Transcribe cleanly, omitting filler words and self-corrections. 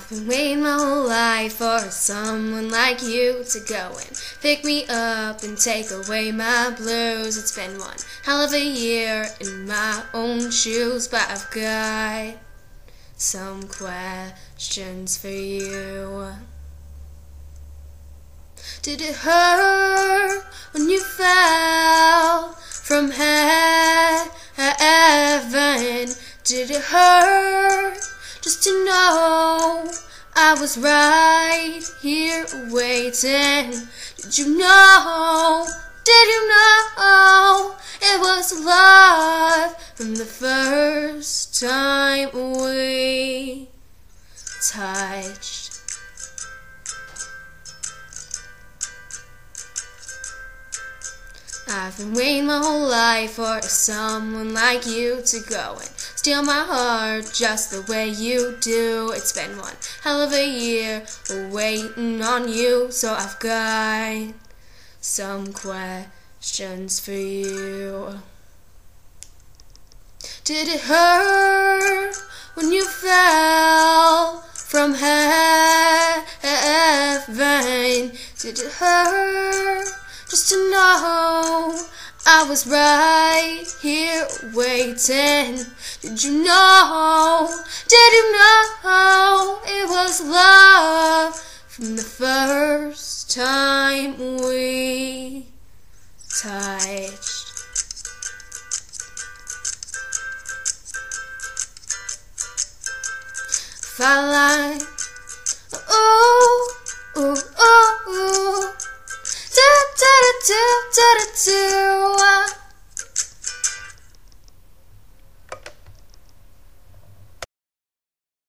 I've been waiting my whole life for someone like you to go and pick me up and take away my blues. It's been one hell of a year in my own shoes, but I've got some questions for you. Did it hurt when you fell from heaven? Did it hurt just to know I was right here waiting? Did you know? Did you know it was love from the first time we touched? I've been waiting my whole life for someone like you to go and steal my heart just the way you do. It's been one hell of a year waiting on you, so I've got some questions for you. Did it hurt when you fell from heaven? Did it hurt just to know I was right here waiting? Did you know? Did you know it was love from the first time we touched? Felt like, ooh, ooh, ooh, ooh. Do, do, do, do, do, do.